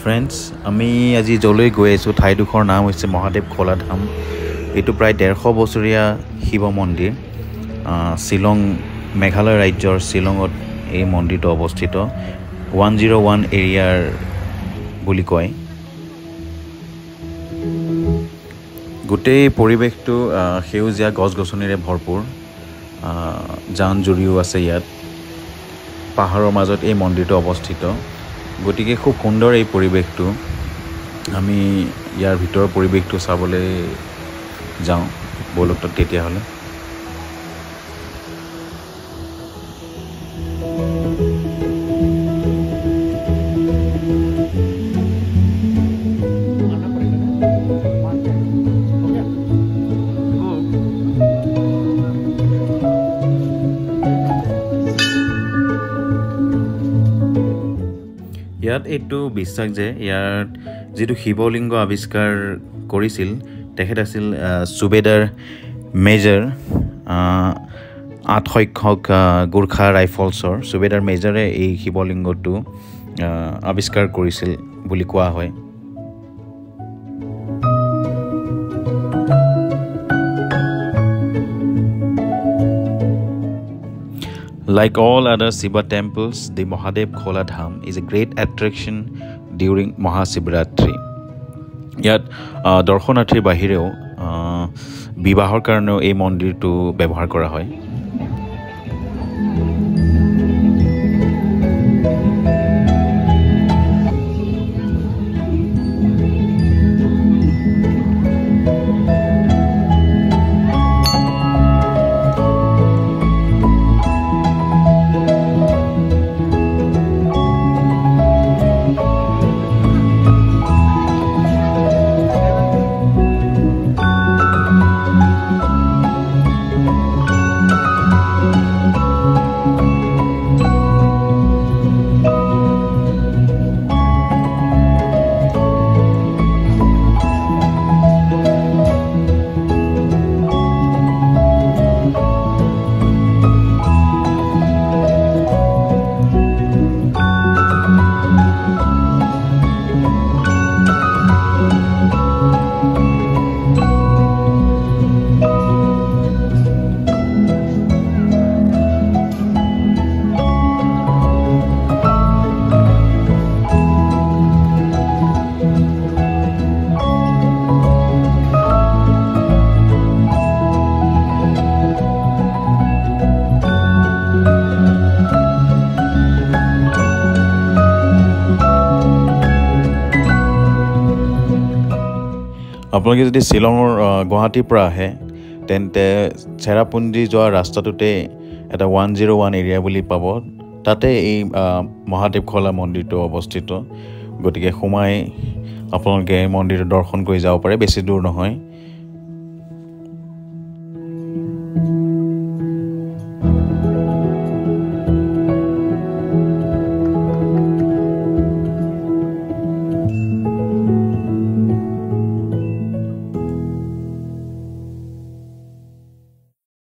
Friends, আমি আজি জলৈ গৈ আছো ঠাইডোখৰ নাম হৈছে মহাদেৱ খোলা ধাম। এটো প্ৰায় 150 বছৰীয়া শিৱ মন্দিৰ। শিলং মেঘালয় ৰাজ্যৰ শিলঙত এই মন্দিৰটো অৱস্থিত 101 এৰিয়াৰ বুলি কয়। গোটেই পৰিৱেশটো সেউজীয়া গছ-গছনিৰে ভৰপুৰ। জান-জুৰিও আছে ইয়াত। পাহাৰৰ মাজত এই মন্দিৰটো অৱস্থিত। গতিকে খুব সুন্দৰ এই পৰিৱেশটো। আমি ইয়াৰ ভিতৰৰ পৰিৱেশটো চাবলৈ যাওঁ বলক তেতিয়া হলে। ইয়াত এইটো বিশ্বাস যে ইয়াত যেটো শিৱলিংগ আৱিষ্কাৰ কৰিছিল তেখেত আছিল সুবেদাৰ মেজৰ 8 সংখ্যক গোৰ্খা ৰাইফলছৰ সুবেদাৰ মেজৰে এই শিৱলিংগটো আৱিষ্কাৰ কৰিছিল বুলি কোৱা হয়। Like all other Shiva temples, the Mahadev Khola Dham is a great attraction during Mahashivratri. Yat দৰ্শনাৰ্থীৰ বাহিৰেও বিবাহৰ কাৰণেও এই মন্দিৰটো ব্যৱহাৰ কৰা হয়। আপোনালোকে যদি শিলঙৰ গুৱাহাটীৰ পৰা আহে তেন্তে চেৰাপুঞ্জী যোৱা ৰাস্তাটোতে এটা 101 এৰিয়া বুলি পাব। তাতে এই মহাদেৱ খোলা মন্দিৰটো অৱস্থিত। গতিকে সোমাই আপোনালোকে মন্দিৰটো দৰ্শন কৰি যাব পাৰে, বেছি দূৰ নহয়।